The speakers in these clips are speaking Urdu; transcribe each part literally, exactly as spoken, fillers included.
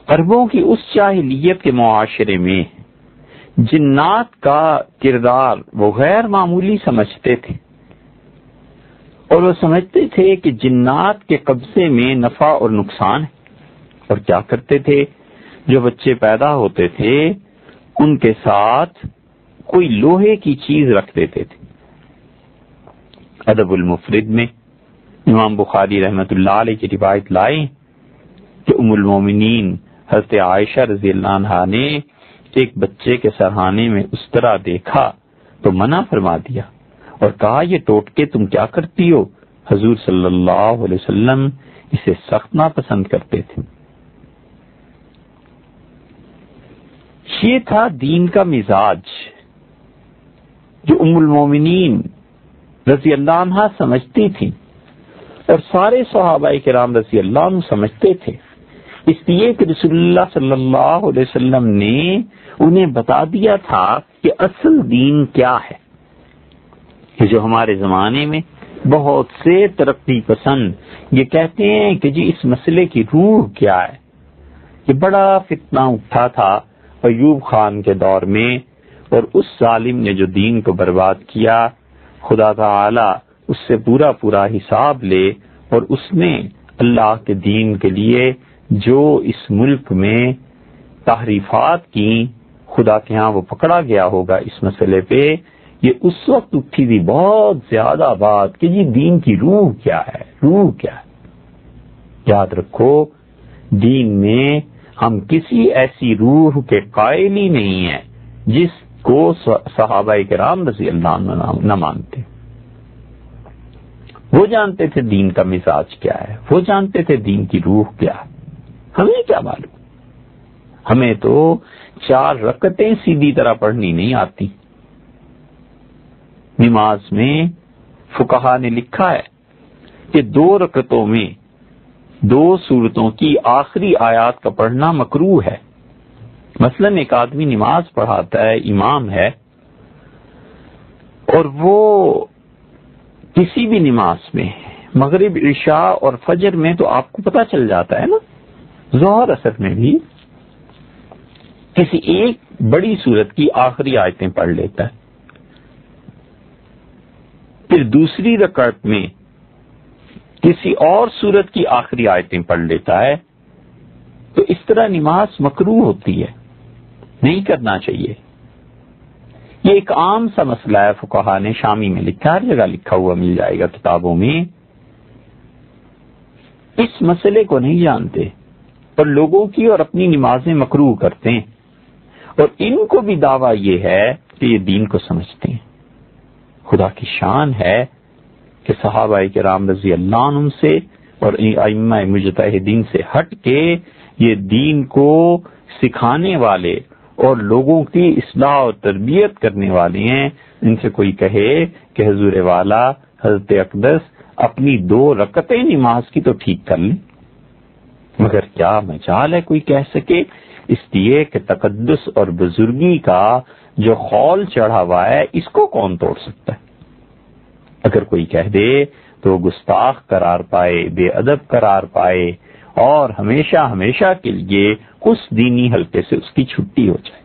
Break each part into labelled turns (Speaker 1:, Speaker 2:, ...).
Speaker 1: عربوں کی اس جاہلیت کے معاشرے میں جنات کا کردار وہ غیر معمولی سمجھتے تھے، اور وہ سمجھتے تھے کہ جنات کے قبضے میں نفع اور نقصان ہے، اور کیا کرتے تھے، جو بچے پیدا ہوتے تھے ان کے ساتھ کوئی لوہے کی چیز رکھ دیتے تھے۔ ادب المفرد میں امام بخاری رحمۃ اللہ علیہ کی روایت لائے کہ ام المومنین حضرت عائشہ رضی اللہ عنہا نے ایک بچے کے سرہانے میں اس طرح دیکھا تو منع فرما دیا اور کہا یہ ٹوٹکے تم کیا کرتی ہو؟ حضور صلی اللہ علیہ وسلم اسے سخت ناپسند کرتے تھے۔ یہ تھا دین کا مزاج جو ام المومنین رضی اللہ عنہا سمجھتی تھی، اور سارے صحابہ کرام رضی اللہ عنہ سمجھتے تھے، اس لیے کہ رسول اللہ صلی اللہ علیہ وسلم نے انہیں بتا دیا تھا کہ اصل دین کیا ہے۔ کہ جو ہمارے زمانے میں بہت سے ترقی پسند یہ کہتے ہیں کہ جی اس مسئلے کی روح کیا ہے، یہ بڑا فتنہ اٹھا تھا ایوب خان کے دور میں، اور اس ظالم نے جو دین کو برباد کیا، خدا تعالی اس سے پورا پورا حساب لے، اور اس نے اللہ کے دین کے لیے جو اس ملک میں تحریفات کی، خدا کے ہاں وہ پکڑا گیا ہوگا اس مسئلے پہ۔ یہ اس وقت اٹھی تھی بہت زیادہ بات کہ جی دین کی روح کیا ہے، روح کیا ہے۔ یاد رکھو دین میں ہم کسی ایسی روح کے قائل ہی نہیں ہیں جس کو صحابہ کرام رضی اللہ عنہ نہ مانتے۔ وہ جانتے تھے دین کا مزاج کیا ہے، وہ جانتے تھے دین کی روح کیا ہے، ہمیں کیا معلوم؟ ہمیں تو چار رکعتیں سیدھی طرح پڑھنی نہیں آتی۔ نماز میں فقہا نے لکھا ہے کہ دو رکعتوں میں دو سورتوں کی آخری آیات کا پڑھنا مکروہ ہے۔ مثلا ایک آدمی نماز پڑھاتا ہے، امام ہے، اور وہ کسی بھی نماز میں مغرب عشاء اور فجر میں تو آپ کو پتہ چل جاتا ہے نا، ظہر اثر میں بھی کسی ایک بڑی سورت کی آخری آیتیں پڑھ لیتا ہے، پھر دوسری رکعت میں کسی اور سورت کی آخری آیتیں پڑھ لیتا ہے، تو اس طرح نماز مکروہ ہوتی ہے، نہیں کرنا چاہیے۔ یہ ایک عام سا مسئلہ ہے، فقہا نے شامی میں لکھا، ہر جگہ لکھا ہوا مل جائے گا کتابوں میں۔ اس مسئلے کو نہیں جانتے اور لوگوں کی اور اپنی نمازیں مکروہ کرتے ہیں، اور ان کو بھی دعویٰ یہ ہے کہ یہ دین کو سمجھتے ہیں۔ خدا کی شان ہے کہ صحابہ کرام رضی اللہ عنہم سے اور ائمہ مجتہدین سے ہٹ کے یہ دین کو سکھانے والے اور لوگوں کی اصلاح و تربیت کرنے والے ہیں۔ ان سے کوئی کہے کہ حضور والا حضرت اقدس اپنی دو رکعتیں نماز کی تو ٹھیک کر لیں، مگر کیا مجال ہے کوئی کہہ سکے؟ اس لیے کہ تقدس اور بزرگی کا جو خول چڑھا ہوا ہے اس کو کون توڑ سکتا ہے؟ اگر کوئی کہہ دے تو گستاخ قرار پائے، بے ادب قرار پائے، اور ہمیشہ ہمیشہ کے لیے اس دینی حلقے سے اس کی چھٹی ہو جائے۔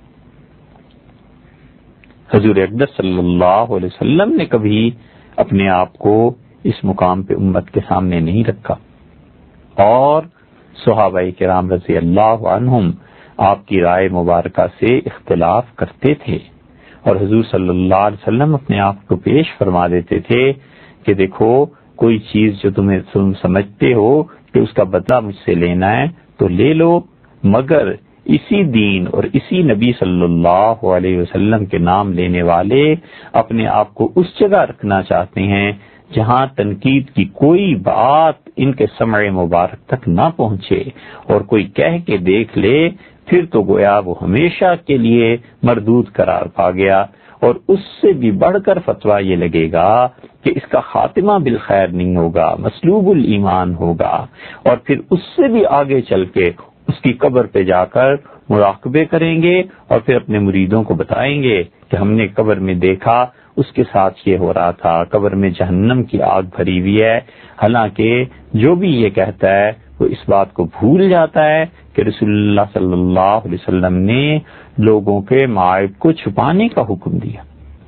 Speaker 1: حضور اقدس صلی اللہ علیہ وسلم نے کبھی اپنے آپ کو اس مقام پہ امت کے سامنے نہیں رکھا، اور صحابہ کرام رضی اللہ عنہم آپ کی رائے مبارکہ سے اختلاف کرتے تھے، اور حضور صلی اللہ علیہ وسلم اپنے آپ کو پیش فرما دیتے تھے کہ دیکھو کوئی چیز جو تمہیں تم سمجھتے ہو کہ اس کا بدلہ مجھ سے لینا ہے تو لے لو، مگر اسی دین اور اسی نبی صلی اللہ علیہ وسلم کے نام لینے والے اپنے آپ کو اس جگہ رکھنا چاہتے ہیں جہاں تنقید کی کوئی بات ان کے سمع مبارک تک نہ پہنچے، اور کوئی کہہ کے دیکھ لے پھر تو گویا وہ ہمیشہ کے لیے مردود قرار پا گیا، اور اس سے بھی بڑھ کر فتویٰ یہ لگے گا کہ اس کا خاتمہ بالخیر نہیں ہوگا، مسلوب الایمان ہوگا، اور پھر اس سے بھی آگے چل کے اس کی قبر پہ جا کر مراقبے کریں گے، اور پھر اپنے مریدوں کو بتائیں گے کہ ہم نے قبر میں دیکھا اس کے ساتھ یہ ہو رہا تھا، قبر میں جہنم کی آگ بھری ہوئی ہے۔ حالانکہ جو بھی یہ کہتا ہے وہ اس بات کو بھول جاتا ہے کہ رسول اللہ صلی اللہ علیہ وسلم نے لوگوں کے معائب کو چھپانے کا حکم دیا.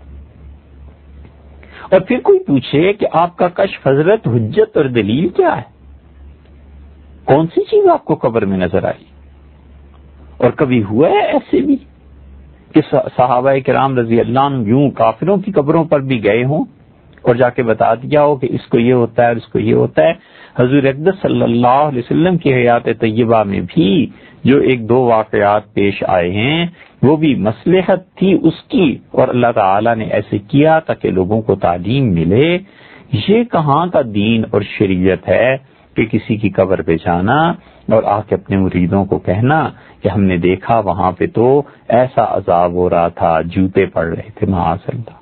Speaker 1: اور پھر کوئی پوچھے کہ آپ کا کشف حضرت حجت اور دلیل کیا ہے؟ کون سی چیز آپ کو قبر میں نظر آئی؟ اور کبھی ہوا ہے ایسے بھی کہ صحابہ کرام رضی اللہ عنہ یوں کافروں کی قبروں پر بھی گئے ہوں اور جا کے بتا دیا ہو کہ اس کو یہ ہوتا ہے اور اس کو یہ ہوتا ہے؟ حضور اقدس صلی اللہ علیہ وسلم کی حیات طیبہ میں بھی جو ایک دو واقعات پیش آئے ہیں وہ بھی مصلحت تھی اس کی، اور اللہ تعالی نے ایسے کیا تاکہ لوگوں کو تعلیم ملے. یہ کہاں کا دین اور شریعت ہے کہ کسی کی قبر پہ جانا اور آ کے اپنے مریدوں کو کہنا کہ ہم نے دیکھا وہاں پہ تو ایسا عذاب ہو رہا تھا، جوتے پڑ رہے تھے. معاذ اللہ.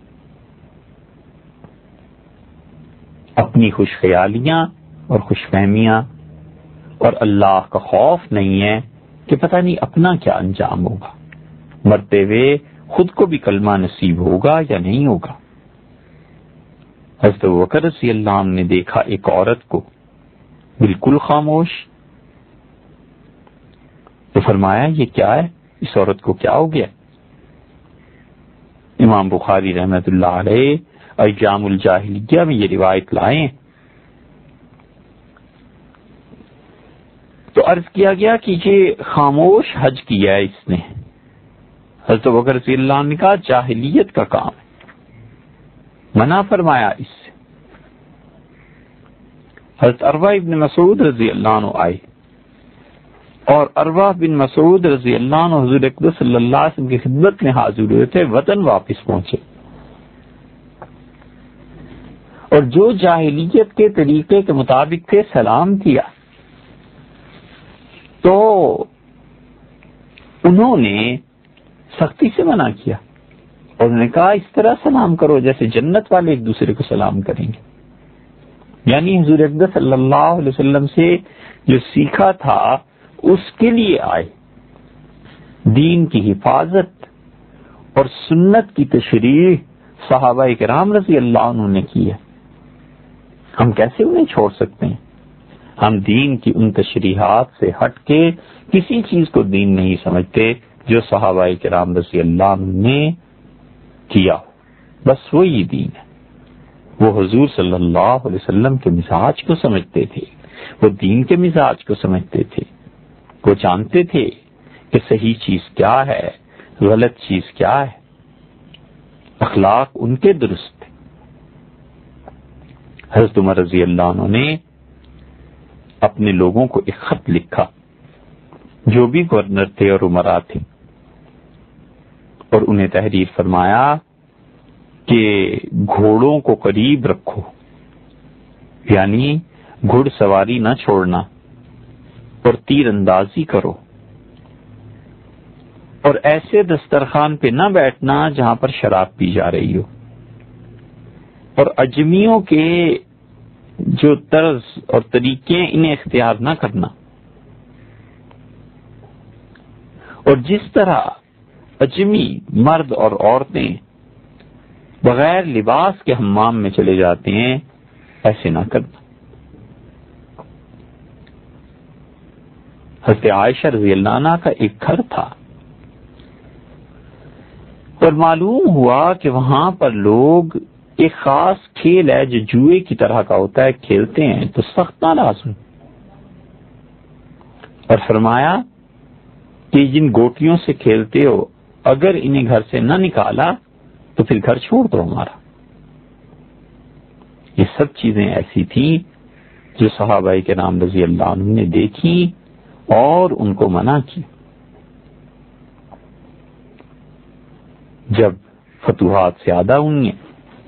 Speaker 1: اپنی خوش خیالیاں اور خوش فہمیاں اور اللہ کا خوف نہیں ہے کہ پتہ نہیں اپنا کیا انجام ہوگا، مرتے ہوئے خود کو بھی کلمہ نصیب ہوگا یا نہیں ہوگا. حضرت ابوبکر رضی اللہ عنہ نے دیکھا ایک عورت کو بالکل خاموش، تو فرمایا یہ کیا ہے، اس عورت کو کیا ہو گیا؟ امام بخاری رحمت اللہ علیہ ایام الجاہلیہ میں یہ روایت لائیں تو عرض کیا گیا کہ یہ خاموش حج کیا ہے اس نے. حضرت ابوبکر رضی اللہ عنہ نے کہا جاہلیت کا کام ہے، منع فرمایا اس سے. حضرت عروہ بن مسعود رضی اللہ عنہ آئے اور عروہ بن مسعود رضی اللہ عنہ حضور اقدس صلی اللہ علیہ وسلم کی خدمت میں حاضر ہوئے تھے، وطن واپس پہنچے، اور جو جاہلیت کے طریقے کے مطابق تھے سلام کیا. تو انہوں نے سختی سے منع کیا اور انہوں نے کہا اس طرح سلام کرو جیسے جنت والے ایک دوسرے کو سلام کریں گے. یعنی حضور اقدس صلی اللہ علیہ وسلم سے جو سیکھا تھا اس کے لیے آئے، دین کی حفاظت اور سنت کی تشریح صحابہ کرام رضی اللہ عنہ نے کی ہے. ہم کیسے انہیں چھوڑ سکتے ہیں؟ ہم دین کی ان تشریحات سے ہٹ کے کسی چیز کو دین نہیں سمجھتے جو صحابہ کرام رضی اللہ عنہ نے کیا، بس وہی دین ہے. وہ حضور صلی اللہ علیہ وسلم کے مزاج کو سمجھتے تھے، وہ دین کے مزاج کو سمجھتے تھے، وہ جانتے تھے کہ صحیح چیز کیا ہے، غلط چیز کیا ہے. اخلاق ان کے درست تھے. حضرت عمر رضی اللہ عنہ نے اپنے لوگوں کو ایک خط لکھا، جو بھی گورنر تھے اور امراء تھے، اور انہیں تحریر فرمایا کہ گھوڑوں کو قریب رکھو، یعنی گھڑ سواری نہ چھوڑنا، اور تیر اندازی کرو، اور ایسے دسترخوان پہ نہ بیٹھنا جہاں پر شراب پی جا رہی ہو، اور اجمیوں کے جو طرز اور طریقے انہیں اختیار نہ کرنا. اور جس طرح اجمی مرد اور عورتیں بغیر لباس کے حمام میں چلے جاتے ہیں ایسے نہ کرنا. حضرت عائشہ رضی اللہ عنہ کا ایک گھر تھا اور معلوم ہوا کہ وہاں پر لوگ ایک خاص کھیل ہے جو جوئے کی طرح کا ہوتا ہے کھیلتے ہیں، تو سخت ناراض ہوئی اور فرمایا کہ جن گوٹیوں سے کھیلتے ہو اگر انہیں گھر سے نہ نکالا تو پھر گھر چھوڑ دو ہمارا. یہ سب چیزیں ایسی تھیں جو صحابہ کرام رضی اللہ عنہ نے دیکھی اور ان کو منع کی. جب فتوحات زیادہ ہوئی ہیں،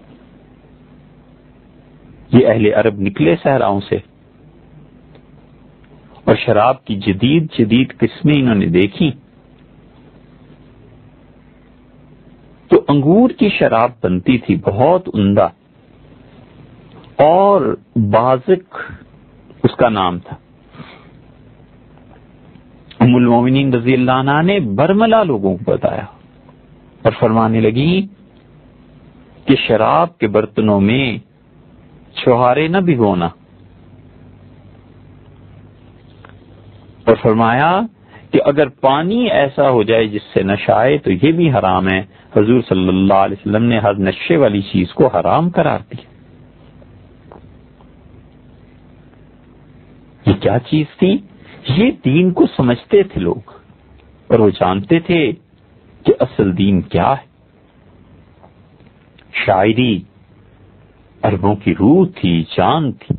Speaker 1: یہ اہل عرب نکلے صحراؤں سے اور شراب کی جدید جدید قسمیں انہوں نے دیکھی، تو انگور کی شراب بنتی تھی بہت عمدہ، اور بازق اس کا نام تھا. ام المومنین رضی اللہ عنہ نے برملا لوگوں کو بتایا اور فرمانے لگی کہ شراب کے برتنوں میں چھہارے نہ بھگونا، اور فرمایا کہ اگر پانی ایسا ہو جائے جس سے نشہ آئے تو یہ بھی حرام ہے. حضور صلی اللہ علیہ وسلم نے ہر نشے والی چیز کو حرام قرار دیا. یہ کیا چیز تھی؟ یہ دین کو سمجھتے تھے لوگ اور وہ جانتے تھے کہ اصل دین کیا ہے. شاعری عربوں کی روح تھی، جان تھی.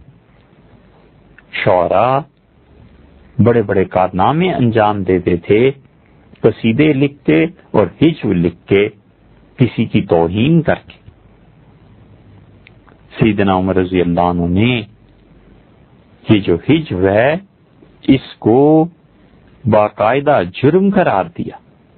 Speaker 1: شعراء بڑے بڑے کارنامے انجام دیتے تھے، قصیدے لکھتے اور ہجو لکھ کے کسی کی توہین کر کے. سیدنا عمر رضی اللہ عنہ نے یہ جو ہجو ہے اس کو باقاعدہ جرم قرار دیا.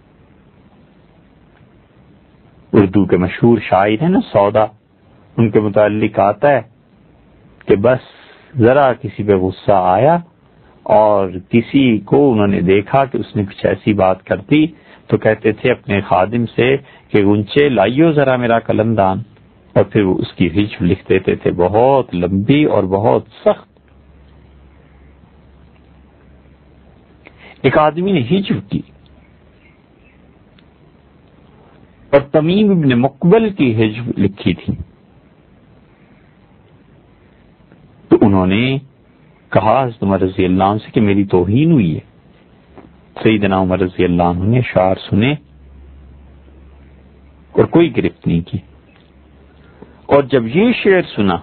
Speaker 1: اردو کے مشہور شاعر ہیں نا سودا، ان کے متعلق آتا ہے کہ بس ذرا کسی پہ غصہ آیا اور کسی کو انہوں نے دیکھا کہ اس نے کچھ ایسی بات کر دی تو کہتے تھے اپنے خادم سے کہ گنچے لائیو ذرا میرا قلم دان، اور پھر وہ اس کی ہجو لکھ دیتے تھے، بہت لمبی اور بہت سخت. ایک آدمی نے ہجو کی اور تمیم ابن مقبل کی ہجو لکھی تھی، تو انہوں نے کہا حضرت عمر رضی اللہ عنہ سے کہ میری توہین ہوئی ہے. سیدنا عمر رضی اللہ عنہ نے اشعار سنے اور کوئی گرفت نہیں کی. اور جب یہ شعر سنا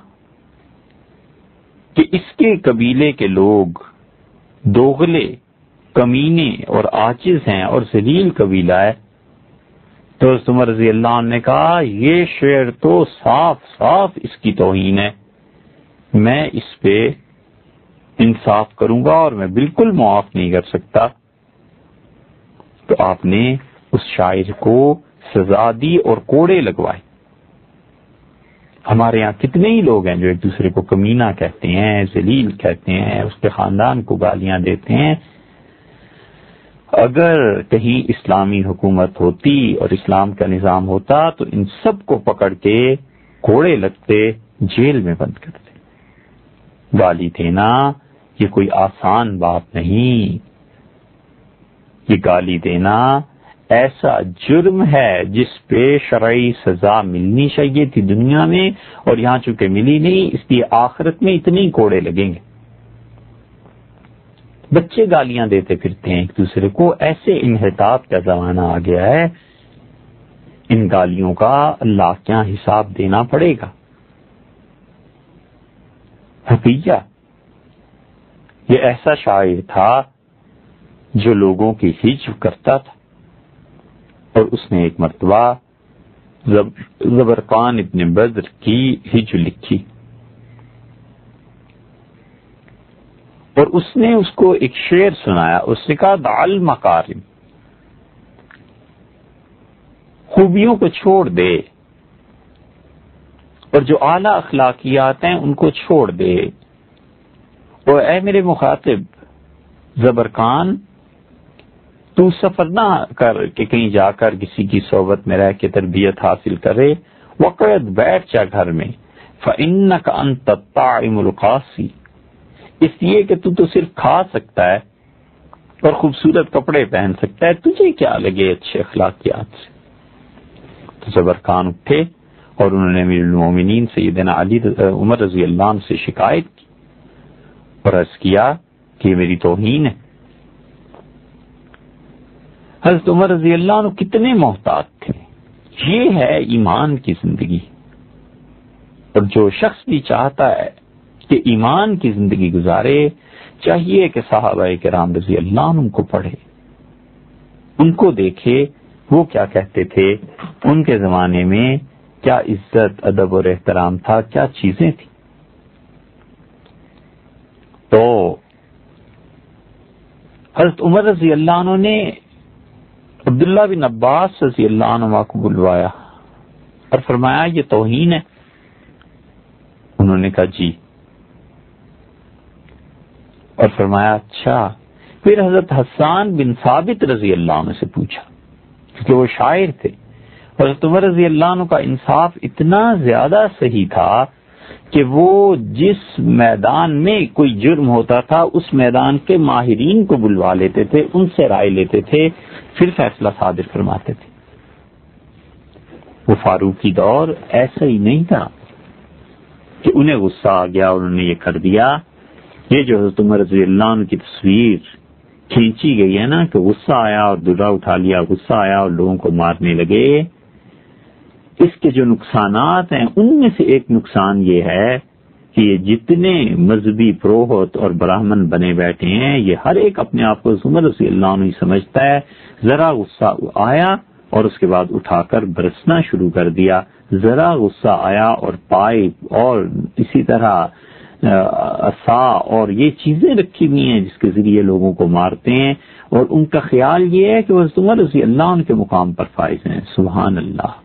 Speaker 1: کہ اس کے قبیلے کے لوگ دوغلے، کمینے اور عاجز ہیں اور ذلیل قبیلہ ہے، تو حضرت عمر رضی اللہ عنہ نے کہا یہ شعر تو صاف صاف اس کی توہین ہے، میں اس پہ انصاف کروں گا اور میں بالکل معاف نہیں کر سکتا. تو آپ نے اس شاعر کو سزا دی اور کوڑے لگوائے. ہمارے یہاں کتنے ہی لوگ ہیں جو ایک دوسرے کو کمینہ کہتے ہیں، ذلیل کہتے ہیں، اس کے خاندان کو گالیاں دیتے ہیں. اگر کہیں اسلامی حکومت ہوتی اور اسلام کا نظام ہوتا تو ان سب کو پکڑ کے کوڑے لگتے، جیل میں بند کرتے. گالی دینا یہ کوئی آسان بات نہیں. یہ گالی دینا ایسا جرم ہے جس پہ شرعی سزا ملنی چاہیے تھی دنیا میں، اور یہاں چونکہ ملی نہیں اس لیے آخرت میں اتنے ہی کوڑے لگیں گے. بچے گالیاں دیتے پھرتے ہیں ایک دوسرے کو. ایسے انحطاط کا زمانہ آ گیا ہے، ان گالیوں کا اللہ کیا حساب دینا پڑے گا. حفیہ یہ ایسا شاعر تھا جو لوگوں کی ہجو کرتا تھا، اور اس نے ایک مرتبہ زبرقان ابن بدر کی ہجو لکھی اور اس نے اس کو ایک شعر سنایا. اس نے کہا دع المکارم، خوبیوں کو چھوڑ دے اور جو اعلیٰ اخلاقیات ہیں ان کو چھوڑ دے. اور اے میرے مخاطب زبرقان، تو سفر نہ کر کہ کہیں جا کر کسی کی صحبت میں رہ کے تربیت حاصل کرے، وقعت بیٹھ جا گھر میں. فإنک انت الطاعم القاصی، اس لیے کہ تو تو صرف کھا سکتا ہے اور خوبصورت کپڑے پہن سکتا ہے، تجھے کیا لگے اچھے اخلاقیات سے. تو زبرقان اٹھے اور انہوں نے امیر المومنین سیدنا علی عمر رضی اللہ عنہ سے شکایت کی اور عرض کیا کہ یہ میری توہین ہے. حضرت عمر رضی اللہ عنہ کتنے محتاط تھے. یہ ہے ایمان کی زندگی. اور جو شخص بھی چاہتا ہے کہ ایمان کی زندگی گزارے، چاہیے کہ صحابہ کرام رضی اللہ عنہ کو پڑھے، ان کو دیکھے وہ کیا کہتے تھے، ان کے زمانے میں کیا عزت، ادب اور احترام تھا، کیا چیزیں تھیں. تو حضرت عمر رضی اللہ عنہ نے عبداللہ بن عباس رضی اللہ عنہ کو بلوایا اور فرمایا یہ توہین ہے. انہوں نے کہا جی، اور فرمایا اچھا. پھر حضرت حسان بن ثابت رضی اللہ عنہ سے پوچھا کیونکہ وہ شاعر تھے. حضرت عمر رضی اللہ عنہ کا انصاف اتنا زیادہ صحیح تھا کہ وہ جس میدان میں کوئی جرم ہوتا تھا اس میدان کے ماہرین کو بلوا لیتے تھے، ان سے رائے لیتے تھے، پھر فیصلہ صادر فرماتے تھے۔ وہ فاروقی دور ایسا ہی نہیں تھا کہ انہیں غصہ آ گیا اور انہوں نے یہ کر دیا۔ یہ جو حضرت عمر رضی اللہ عنہ کی تصویر کھینچی گئی ہے نا کہ غصہ آیا اور درہ اٹھا لیا، غصہ آیا اور لوگوں کو مارنے لگے، اس کے جو نقصانات ہیں ان میں سے ایک نقصان یہ ہے کہ یہ جتنے مذہبی پروہت اور براہمن بنے بیٹھے ہیں یہ ہر ایک اپنے آپ کو عمر رضی اللہ عنہ سمجھتا ہے۔ ذرا غصہ آیا اور اس کے بعد اٹھا کر برسنا شروع کر دیا، ذرا غصہ آیا اور پائپ اور اسی طرح عصا اور یہ چیزیں رکھی ہوئی ہیں جس کے ذریعے لوگوں کو مارتے ہیں، اور ان کا خیال یہ ہے کہ وہ حضرت عمر رضی اللہ عنہ کے مقام پر فائز ہیں۔ سبحان اللہ،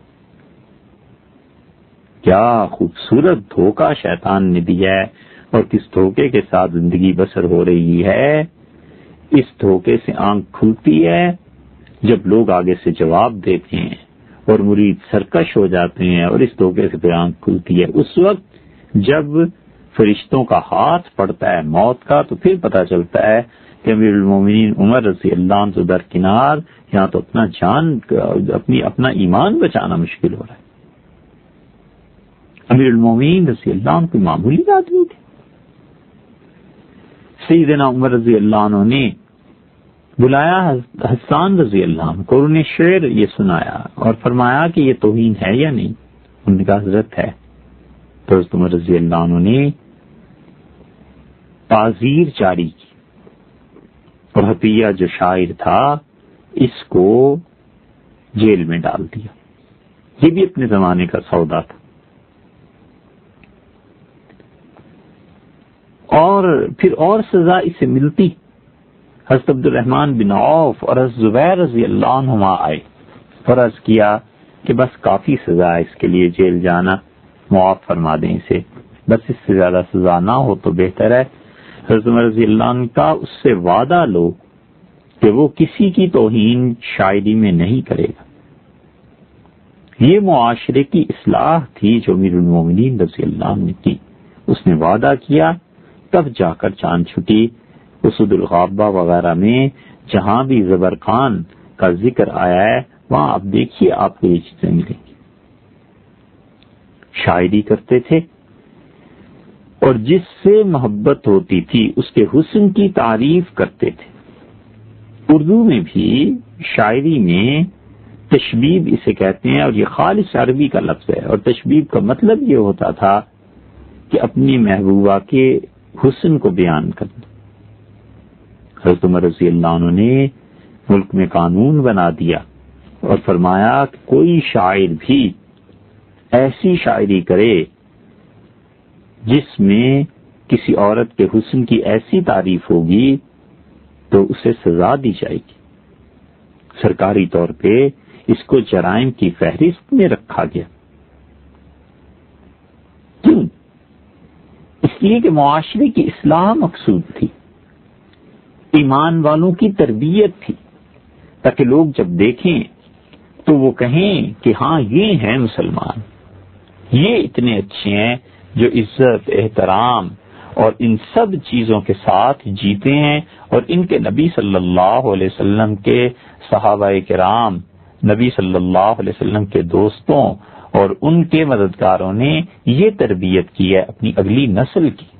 Speaker 1: کیا خوبصورت دھوکہ شیطان نے دیا ہے، اور کس دھوکے کے ساتھ زندگی بسر ہو رہی ہے۔ اس دھوکے سے آنکھ کھلتی ہے جب لوگ آگے سے جواب دیتے ہیں اور مرید سرکش ہو جاتے ہیں، اور اس دھوکے سے پھر آنکھ کھلتی ہے اس وقت جب فرشتوں کا ہاتھ پڑتا ہے موت کا، تو پھر پتہ چلتا ہے کہ امیر المومنین عمر رضی اللہ عنہ درکنار، یہاں تو اپنا جان اپنی اپنا ایمان بچانا مشکل ہو رہا ہے۔ امیر المومنین رضی اللہ عنہ کوئی معمولی آدمی تھے۔ سیدنا عمر رضی اللہ عنہ نے بلایا حسان رضی اللہ عنہ کو، انہیں شعر یہ سنایا اور فرمایا کہ یہ توہین ہے یا نہیں؟ انہوں نے کہا حضرت ہے۔ تو حضرت عمر رضی اللہ عنہ نے تعزیر جاری کی اور حتیہ جو شاعر تھا اس کو جیل میں ڈال دیا۔ یہ بھی اپنے زمانے کا سودا تھا۔ اور پھر اور سزا اسے ملتی۔ حضرت عبد الرحمن بن عوف اور حضرت زبیر رضی اللہ عنہما آئے اور عرض کیا کہ بس کافی سزا ہے اس کے لیے جیل جانا، معاف فرما دیں اسے، بس اس سے زیادہ سزا نہ ہو تو بہتر ہے۔ حضرت عمر رضی اللہ عنہ کا اس سے وعدہ لو کہ وہ کسی کی توہین شاعری میں نہیں کرے گا۔ یہ معاشرے کی اصلاح تھی جو امیر المومنین رضی اللہ عنہ نے کی۔ اس نے وعدہ کیا، تب جا کر چاند چھٹی۔ اسد الغابہ وغیرہ میں جہاں بھی زبرخان کا ذکر آیا ہے وہاں آپ دیکھیے آپ کو یہ چیزیں ملیں گی۔ شاعری کرتے تھے اور جس سے محبت ہوتی تھی اس کے حسن کی تعریف کرتے تھے۔ اردو میں بھی شاعری میں تشبیب اسے کہتے ہیں، اور یہ خالص عربی کا لفظ ہے، اور تشبیب کا مطلب یہ ہوتا تھا کہ اپنی محبوبہ کے حسن کو بیان کرنا۔ حضرت عمر رضی اللہ عنہ نے ملک میں قانون بنا دیا اور فرمایا کہ کوئی شاعر بھی ایسی شاعری کرے جس میں کسی عورت کے حسن کی ایسی تعریف ہوگی تو اسے سزا دی جائے گی۔ سرکاری طور پہ اس کو جرائم کی فہرست میں رکھا گیا۔ کیوں؟ اس لیے کہ معاشرے کی اصلاح مقصود تھی، ایمان والوں کی تربیت تھی، تاکہ لوگ جب دیکھیں تو وہ کہیں کہ ہاں یہ ہیں مسلمان، یہ اتنے اچھے ہیں جو عزت احترام اور ان سب چیزوں کے ساتھ جیتے ہیں، اور ان کے نبی صلی اللہ علیہ وسلم کے صحابہ کرام، نبی صلی اللہ علیہ وسلم کے دوستوں اور ان کے مددگاروں نے یہ تربیت کی ہے اپنی اگلی نسل کی۔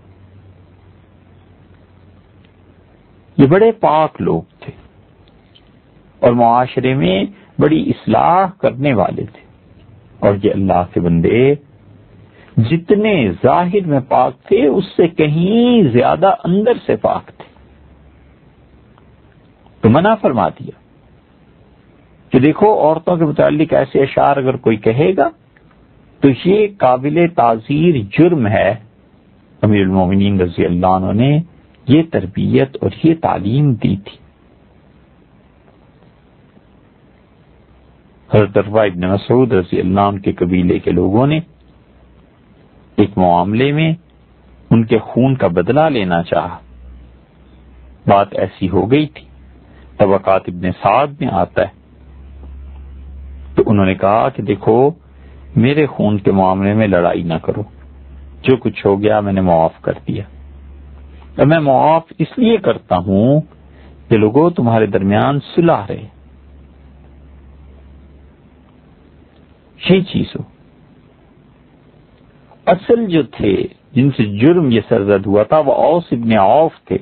Speaker 1: یہ بڑے پاک لوگ تھے اور معاشرے میں بڑی اصلاح کرنے والے تھے، اور یہ اللہ کے بندے جتنے ظاہر میں پاک تھے اس سے کہیں زیادہ اندر سے پاک تھے۔ تو منع فرما دیا کہ دیکھو عورتوں کے متعلق ایسے اشعار اگر کوئی کہے گا تو یہ قابل تعزیر جرم ہے۔ امیر المومنین رضی اللہ عنہ نے یہ تربیت اور یہ تعلیم دی تھی۔ حضرت عروہ ابن مسعود رضی اللہ عنہ کے قبیلے کے لوگوں نے ایک معاملے میں ان کے خون کا بدلہ لینا چاہا۔ بات ایسی ہو گئی تھی، طبقات ابن سعد میں آتا ہے، تو انہوں نے کہا کہ دیکھو میرے خون کے معاملے میں لڑائی نہ کرو، جو کچھ ہو گیا میں نے معاف کر دیا. اور میں معاف اس لیے کرتا ہوں کہ لوگوں تمہارے درمیان صلح رہے. یہ چیز ہو. اصل جو تھے جن سے جرم یہ سرزد ہوا تھا وہ اوس ابن عوف تھے،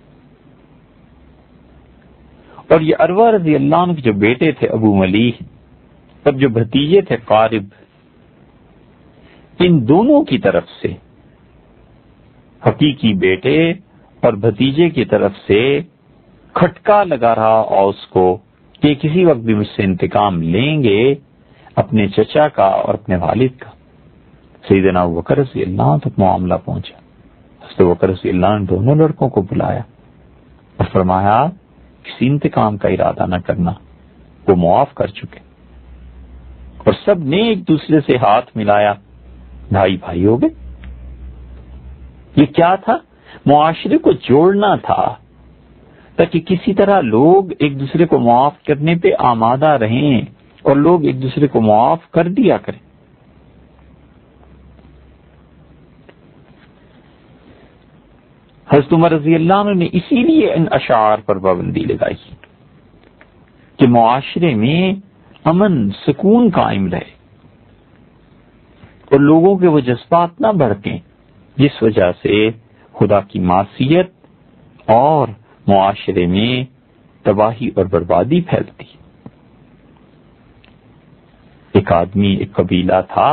Speaker 1: اور یہ عروہ رضی اللہ عنہ کے جو بیٹے تھے ابو ملیح اور جو بھتیجے تھے قارب، ان دونوں کی طرف سے، حقیقی بیٹے اور بھتیجے کی طرف سے کھٹکا لگا رہا اوس کو کہ کسی وقت بھی مجھ سے انتقام لیں گے اپنے چچا کا اور اپنے والد کا. سیدنا ابوبکر رضی اللہ عنہ تک معاملہ پہنچا. حضرت ابوبکر رضی اللہ عنہ دونوں لڑکوں کو بلایا اور فرمایا کسی انتقام کا ارادہ نہ کرنا، وہ معاف کر چکے. اور سب نے ایک دوسرے سے ہاتھ ملایا، بھائی بھائی ہو گئے. یہ کیا تھا؟ معاشرے کو جوڑنا تھا تاکہ کسی طرح لوگ ایک دوسرے کو معاف کرنے پہ آمادہ رہیں اور لوگ ایک دوسرے کو معاف کر دیا کریں. حضرت عمر رضی اللہ عنہ نے اسی لیے ان اشعار پر پابندی لگائی کہ معاشرے میں امن سکون قائم رہے اور لوگوں کے وہ جذبات نہ بڑھیں جس وجہ سے خدا کی معصیت اور معاشرے میں تباہی اور بربادی پھیلتی. ایک آدمی، ایک قبیلہ تھا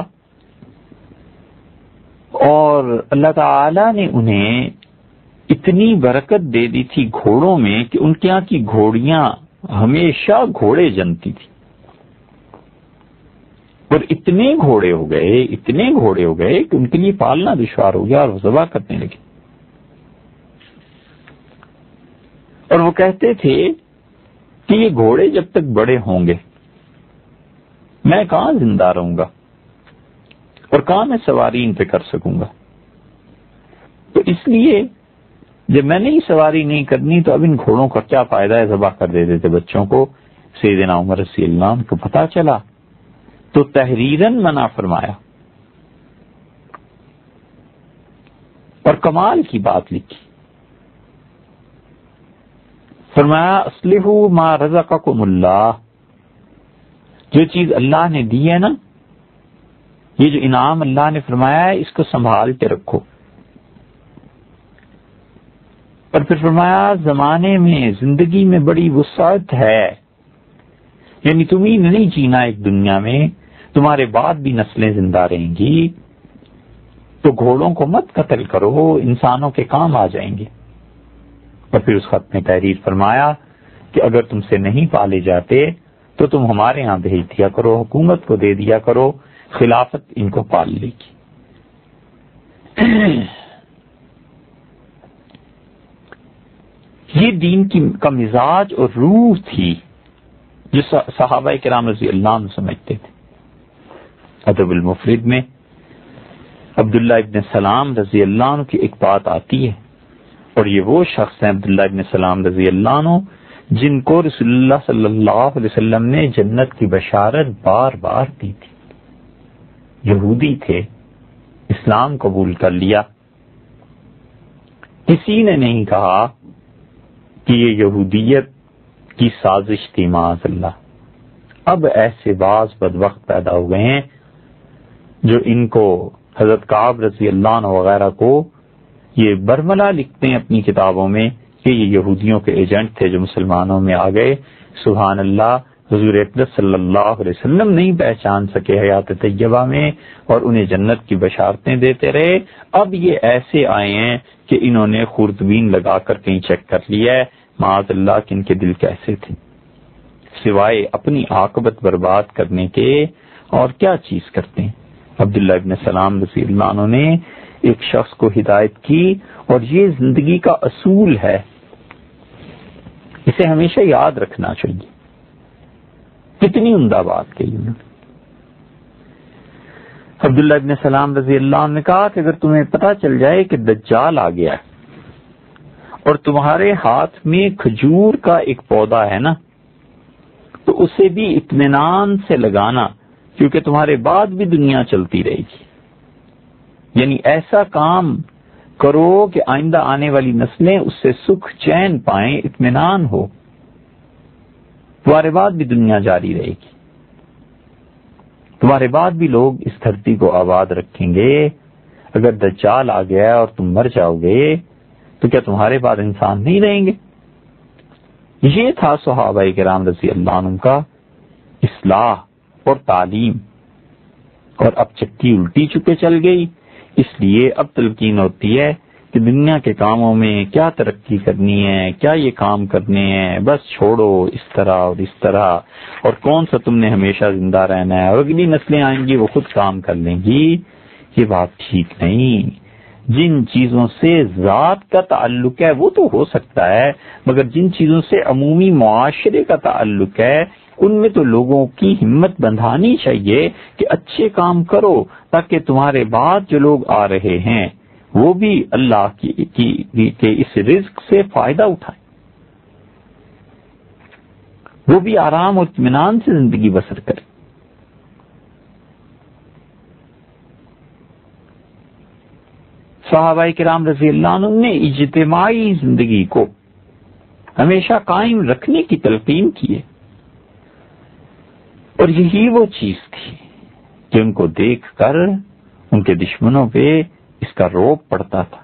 Speaker 1: اور اللہ تعالی نے انہیں اتنی برکت دے دی تھی گھوڑوں میں کہ ان کے یہاں کی گھوڑیاں ہمیشہ گھوڑے جنتی تھی. اور اتنے گھوڑے ہو گئے اتنے گھوڑے ہو گئے کہ ان کے لیے پالنا دشوار ہو گیا اور وہ ذبح کرنے لگے. اور وہ کہتے تھے کہ یہ گھوڑے جب تک بڑے ہوں گے میں کہاں زندہ رہوں گا اور کہاں میں سواری ان پہ کر سکوں گا. تو اس لیے جب میں نے ہی سواری نہیں کرنی تو اب ان گھوڑوں کا کیا فائدہ ہے، ذبح کر دیتے تھے بچوں کو. سیدنا عمر رضی اللہ عنہ کو پتہ چلا تو تحریراً منع فرمایا اور کمال کی بات لکھی. فرمایا اصلحوا ما رزقکم اللہ، جو چیز اللہ نے دی ہے نا، یہ جو انعام اللہ نے فرمایا ہے اس کو سنبھال کے رکھو. اور پھر فرمایا زمانے میں زندگی میں بڑی وسعت ہے، یعنی تم ہی نہیں جینا ایک دنیا میں، تمہارے بعد بھی نسلیں زندہ رہیں گی، تو گھوڑوں کو مت قتل کرو، انسانوں کے کام آ جائیں گے. اور پھر اس خط میں تحریر فرمایا کہ اگر تم سے نہیں پالے جاتے تو تم ہمارے ہاں بھیج دیا کرو، حکومت کو دے دیا کرو، خلافت ان کو پال لے گی. یہ دین کی کا مزاج اور روح تھی جو صحابہ کرام رضی اللہ عنہ سمجھتے تھے. ادب المفرد میں عبداللہ ابن سلام رضی اللہ عنہ کی ایک بات آتی ہے، اور یہ وہ شخص ہیں عبداللہ ابن سلام رضی اللہ عنہ جن کو رسول اللہ صلی اللہ علیہ وسلم نے جنت کی بشارت بار بار دی تھی. یہودی تھے، اسلام قبول کر لیا. کسی نے نہیں کہا کہ یہ یہودیت کی سازش تھی، معاذ اللہ. اب ایسے بعض بدبخت پیدا ہو گئے ہیں جو ان کو حضرت کعب رضی اللہ عنہ وغیرہ کو یہ برملا لکھتے ہیں اپنی کتابوں میں کہ یہ یہودیوں کے ایجنٹ تھے جو مسلمانوں میں آ گئے. سبحان اللہ، حضور اقدس صلی اللہ علیہ وسلم نہیں پہچان سکے حیات طیبہ میں اور انہیں جنت کی بشارتیں دیتے رہے. اب یہ ایسے آئے ہیں کہ انہوں نے خوردبین لگا کر کہیں چیک کر لیا ہے معاذ اللہ کہ ان کے دل کیسے تھے، سوائے اپنی عاقبت برباد کرنے کے اور کیا چیز کرتے ہیں. عبداللہ ابن سلام رضی اللہ عنہ نے ایک شخص کو ہدایت کی، اور یہ زندگی کا اصول ہے، اسے ہمیشہ یاد رکھنا چاہیے. کتنی عمدہ بات کہی انہوں نے. عبداللہ ابن سلام رضی اللہ عنہ نے کہا کہ اگر تمہیں پتہ چل جائے کہ دجال آ گیا ہے اور تمہارے ہاتھ میں کھجور کا ایک پودا ہے نا، تو اسے بھی اطمینان سے لگانا، کیونکہ تمہارے بعد بھی دنیا چلتی رہے گی. یعنی ایسا کام کرو کہ آئندہ آنے والی نسلیں اس سے سکھ چین پائیں، اطمینان ہو، تمہارے بعد بھی دنیا جاری رہے گی، تمہارے بعد بھی لوگ اس دھرتی کو آباد رکھیں گے۔ اگر دجال آ گیا اور تم مر جاؤ گے تو کیا تمہارے بعد انسان نہیں رہیں گے؟ یہ تھا صحابہ کرام رضی اللہ عنہم کا اصلاح اور تعلیم، اور اب چکی الٹی چکے چل گئی، اس لیے اب تلقین ہوتی ہے کہ دنیا کے کاموں میں کیا ترقی کرنی ہے، کیا یہ کام کرنے ہیں، بس چھوڑو اس طرح اور اس طرح، اور کون سا تم نے ہمیشہ زندہ رہنا ہے، اور اگلی نسلیں آئیں گی وہ خود کام کر لیں گی۔ یہ بات ٹھیک نہیں۔ جن چیزوں سے ذات کا تعلق ہے وہ تو ہو سکتا ہے، مگر جن چیزوں سے عمومی معاشرے کا تعلق ہے ان میں تو لوگوں کی ہمت بندھانی چاہیے کہ اچھے کام کرو تاکہ تمہارے بعد جو لوگ آ رہے ہیں وہ بھی اللہ کی, کی, کی اس رزق سے فائدہ اٹھائیں، وہ بھی آرام اور اطمینان سے زندگی بسر کریں۔ صحابہ کرام رضی اللہ عنہ نے اجتماعی زندگی کو ہمیشہ قائم رکھنے کی تلقین کی ہے، اور یہی وہ چیز تھی کہ ان کو دیکھ کر ان کے دشمنوں پہ اس کا رعب پڑتا تھا۔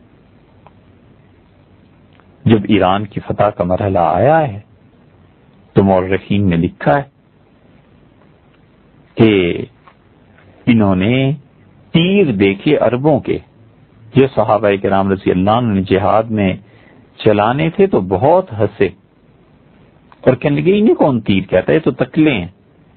Speaker 1: جب ایران کی فتح کا مرحلہ آیا ہے تو مورخین نے لکھا ہے کہ انہوں نے تیر دیکھے عربوں کے جو صحابہ کرام رضی اللہ عنہ نے جہاد میں چلانے تھے تو بہت ہنسے اور کہنے لگے انہیں کون تیر کہتا ہے، تو تکلے ہیں۔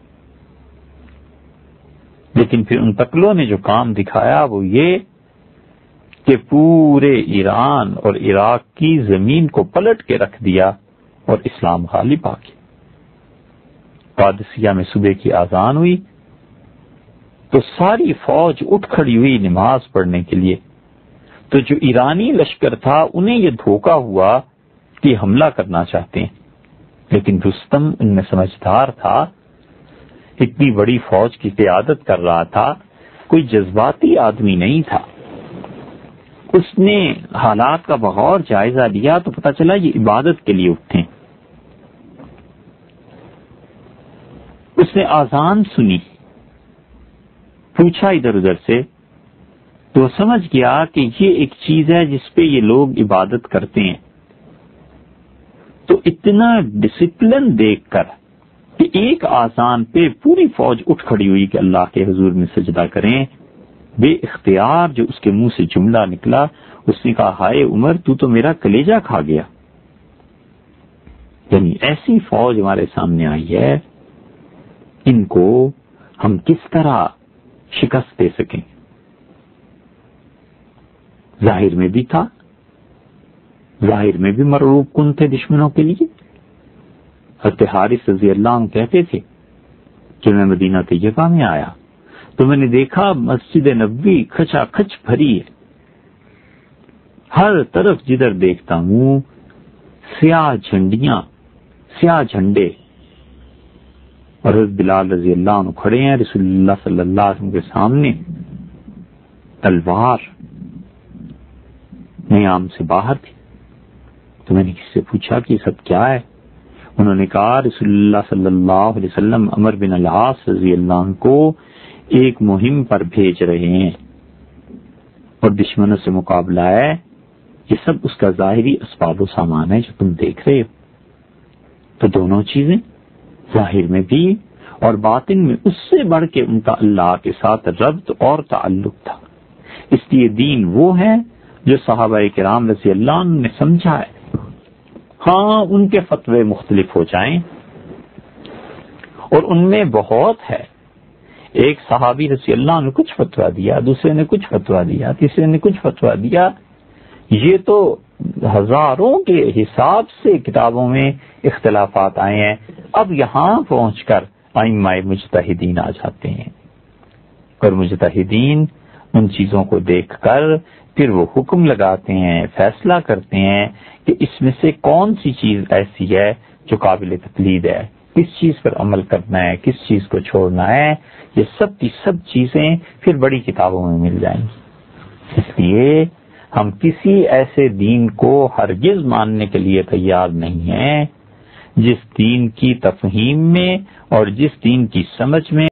Speaker 1: لیکن پھر ان تکلوں نے جو کام دکھایا وہ یہ کہ پورے ایران اور عراق کی زمین کو پلٹ کے رکھ دیا اور اسلام غالب آ گیا۔ قادسیہ میں صبح کی اذان ہوئی تو ساری فوج اٹھ کھڑی ہوئی نماز پڑھنے کے لیے، تو جو ایرانی لشکر تھا انہیں یہ دھوکہ ہوا کہ حملہ کرنا چاہتے ہیں، لیکن رستم ان میں سمجھدار تھا، اتنی بڑی فوج کی قیادت کر رہا تھا، کوئی جذباتی آدمی نہیں تھا۔ اس نے حالات کا بغور جائزہ لیا تو پتہ چلا یہ عبادت کے لیے اٹھے۔ اس نے آذان سنی، پوچھا ادھر ادھر سے تو سمجھ گیا کہ یہ ایک چیز ہے جس پہ یہ لوگ عبادت کرتے ہیں۔ تو اتنا ڈسپلن دیکھ کر کہ ایک آذان پہ پوری فوج اٹھ کھڑی ہوئی کہ اللہ کے حضور میں سجدہ کریں، بے اختیار جو اس کے منہ سے جملہ نکلا، اس نے کہا ہائے عمر تو تو میرا کلیجہ کھا گیا۔ یعنی ایسی فوج ہمارے سامنے آئی ہے، ان کو ہم کس طرح شکست دے سکیں؟ ظاہر میں بھی تھا، ظاہر میں بھی مرعوب کن تھے دشمنوں کے لیے۔ حضرت حارث رضی اللہ عنہ کہتے تھے کہ میں مدینہ طیبہ میں آیا تو میں نے دیکھا مسجد نبوی کھچا کھچ بھری ہے، ہر طرف جدھر دیکھتا ہوں سیاہ جھنڈیاں، سیاہ جھنڈے، اور حضرت بلال رضی اللہ عنہ کھڑے ہیں رسول اللہ صلی اللہ علیہ وسلم کے سامنے، تلوار نیام سے باہر تھی۔ تو میں نے کسی سے پوچھا کہ یہ سب کیا ہے؟ انہوں نے کہا رسول اللہ صلی اللہ علیہ وسلم عمر بن العاص رضی اللہ عنہ کو ایک مہم پر بھیج رہے ہیں اور دشمنوں سے مقابلہ ہے، یہ سب اس کا ظاہری اسباب و سامان ہے جو تم دیکھ رہے ہو۔ تو دونوں چیزیں ظاہر میں بھی اور باطن میں اس سے بڑھ کے ان کا اللہ کے ساتھ ربط اور تعلق تھا۔ اس لیے دین وہ ہے جو صحابہ کرام رضی اللہ عنہ نے سمجھا ہے۔ ہاں ان کے فتوے مختلف ہو جائیں اور ان میں بہت ہے، ایک صحابی رضی اللہ عنہ نے کچھ فتویٰ دیا، دوسرے نے کچھ فتویٰ دیا، تیسرے نے کچھ فتویٰ دیا، یہ تو ہزاروں کے حساب سے کتابوں میں اختلافات آئے ہیں۔ اب یہاں پہنچ کر ائمہ مجتہدین آ جاتے ہیں اور مجتہدین ان چیزوں کو دیکھ کر پھر وہ حکم لگاتے ہیں، فیصلہ کرتے ہیں کہ اس میں سے کون سی چیز ایسی ہے جو قابل تقلید ہے، کس چیز پر عمل کرنا ہے، کس چیز کو چھوڑنا ہے۔ یہ سب کی سب چیزیں پھر بڑی کتابوں میں مل جائیں گی۔ اس لیے ہم کسی ایسے دین کو ہرگز ماننے کے لیے تیار نہیں ہیں جس دین کی تفہیم میں اور جس دین کی سمجھ میں